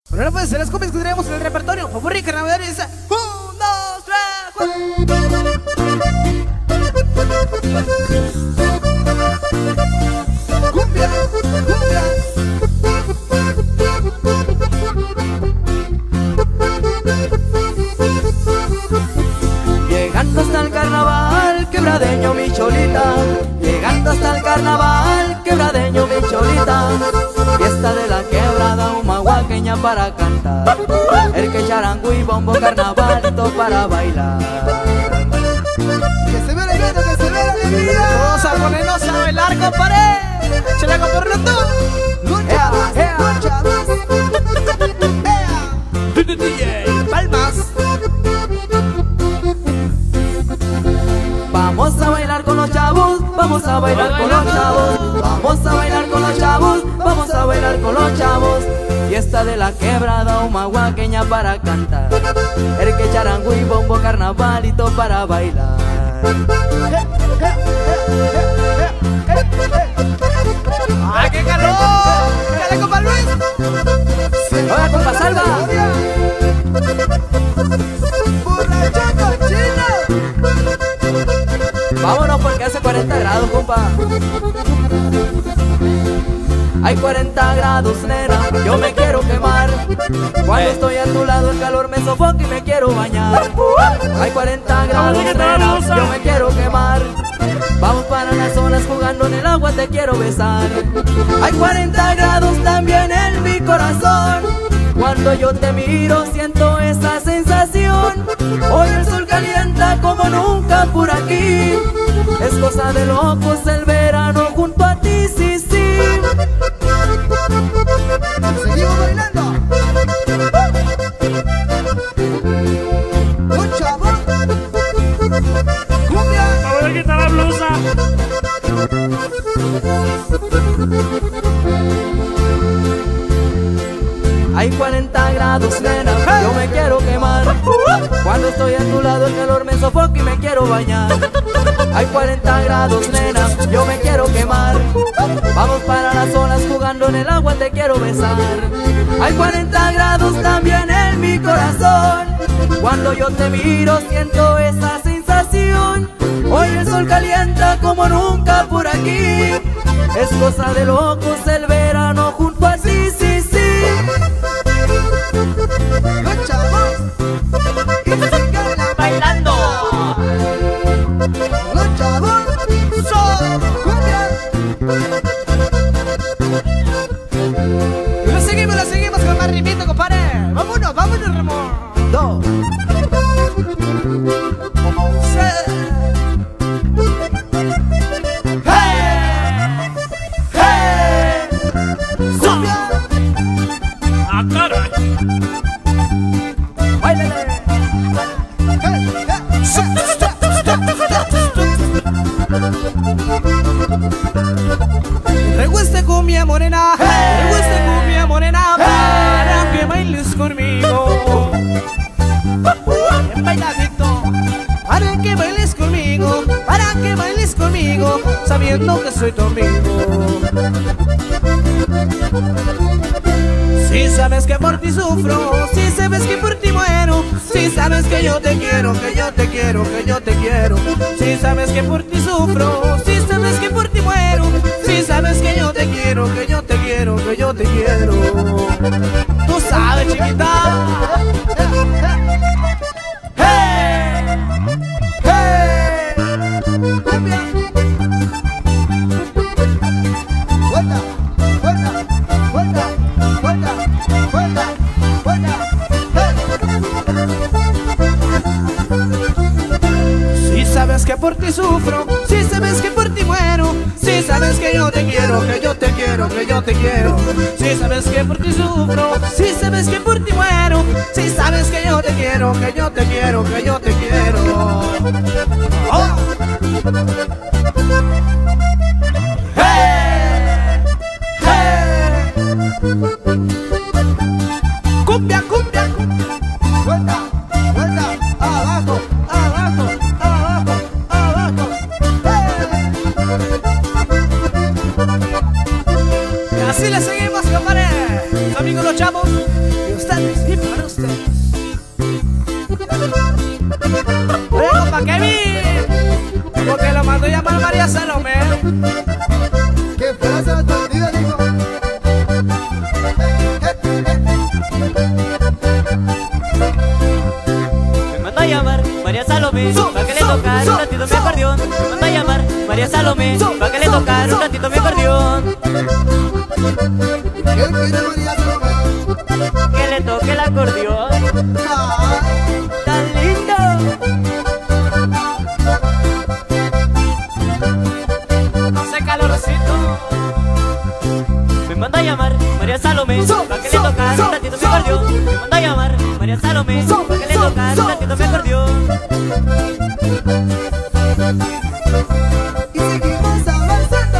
Bueno, pues se las copias que tenemos en el repertorio. Popurrí carnaval y dice 1, 2, 3, 4. Cumbia, cumbia. Llegando hasta el carnaval, quebradeño mi cholita. Llegando hasta el carnaval, quebradeño mi cholita. Fiesta de la quebrada, humahuaqueña para cantar. El que charango y bombo, carnavalito para bailar. Que se vea el evento, que se vea la alegría. Todos a ponernos a bailar, compadre. Échale con rato. Lucha, lucha, DJ Palmas. Vamos a bailar con los chavos, vamos a bailar con los chavos. Vamos a bailar con los chavos, vamos a bailar con los chavos. Fiesta de la quebrada, humahuaqueña para cantar. El que charango y bombo, carnavalito para bailar. ¡Ay, qué calor! ¡Dale, compa Luis! ¡Hola, compa Salva! ¡Borracha cochina! Vámonos porque hace 40 grados, compa. Hay 40 grados, nena, yo me quiero quemar. Cuando estoy a tu lado el calor me sofoca y me quiero bañar. Hay 40 grados, nena, yo me quiero quemar. Vamos para las zonas jugando en el agua, te quiero besar. Hay 40 grados también en mi corazón. Cuando yo te miro siento esa sensación. Hoy el sol calienta como nunca por aquí. Es cosa de locos el verano junto a ti, sí, sí. Seguimos bailando. Mucha voz. Cumbia. Vamos a quitar la blusa. Hay 40 grados, nena, yo me quiero quemar. Cuando estoy a tu lado el calor me sofoca y me quiero bañar. Hay 40 grados, nena, yo me quiero quemar. Vamos para las olas jugando en el agua, te quiero besar. Hay 40 grados también en mi corazón. Cuando yo te miro siento esa sensación. Hoy el sol calienta como nunca por aquí. Es cosa de locos el verano junto a ti, sí, sí. Mucha voz. Y sigue la Bailando. mucha voz. Solo cumbia. Y lo seguimos con más ritmito, compadre. Vámonos, vámonos, Ramón. 2. Ah, caray. ¡Báilale! Me gusta cumbia morena, me gusta cumbia morena, para que bailes conmigo. Bien bailadito, para que bailes conmigo, para que bailes conmigo, sabiendo que soy tu amigo. Si sabes que por ti sufro, si sabes que por ti muero, si sabes que yo te quiero, que yo te quiero, que yo te quiero. Si sabes que por ti sufro, si sabes que por ti muero, si sabes que yo te quiero, que yo te quiero, que yo te quiero. Tú sabes, chiquita. ¡Hey! ¡Hey! ¡Cumbia! ¡Vuelta! ¡Vuelta! ¡Vuelta! ¡Vuelta! ¡Vuelta! ¡Vuelta! Si sabes que por ti sufro, si sabes que por ti muero, si sabes que yo te quiero, que yo te quiero, que yo te quiero. Si sabes que por ti sufro, si sabes que por ti muero, si sabes que yo te quiero, que yo te quiero, que yo te quiero. ¡Oh! ¡Hey! ¡Hey! ¡Cumbia, cumbia! ¡Vuelta, vuelta! ¡Abajo, abajo, abajo, abajo! ¡Hey! Y así le seguimos, compadre. Sus amigos los chavos. Y ustedes y para ustedes. Oye, compa Kevin, porque lo mando llamar María Salomé. Que frase la partida, digo. Me manda a llamar María Salomé, pa' que le tocara un ratito mi acordeón. Me manda a llamar María Salomé, pa' que le tocara un ratito mi acordeón. ¿Qué quiere María Salomé? Que le toque el acordeón. Ay, ¡Tan lindo! Hace calorcito. Me manda a llamar María Salomé, pa' que le tocara un ratito mi acordeón. Me manda a llamar María Salomé, pa' que le tocara un ratito mi acordeón. y seguimos avanzando.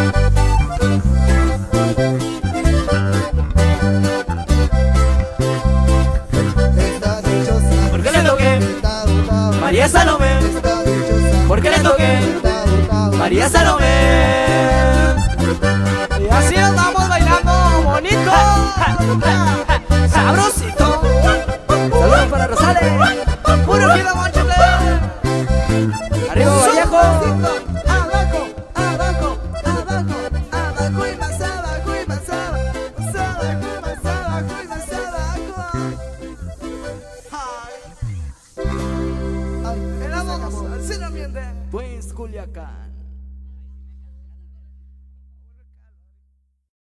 Está dichosa. ¿Por qué le toqué? Está dotada. María Salomé, Está dichosa. ¿por qué le toqué? Está dotada. María Salomé. Y así nos vamos bailando bonito. Sabrosito. Saludos para Rosales. Puro vida mochile. Arriba Vallejo. Abajo, abajo, abajo, abajo y más abajo y más abajo, más abajo y más abajo y más abajo. Ay, éramos al cine ambiente. Pues Culiacán.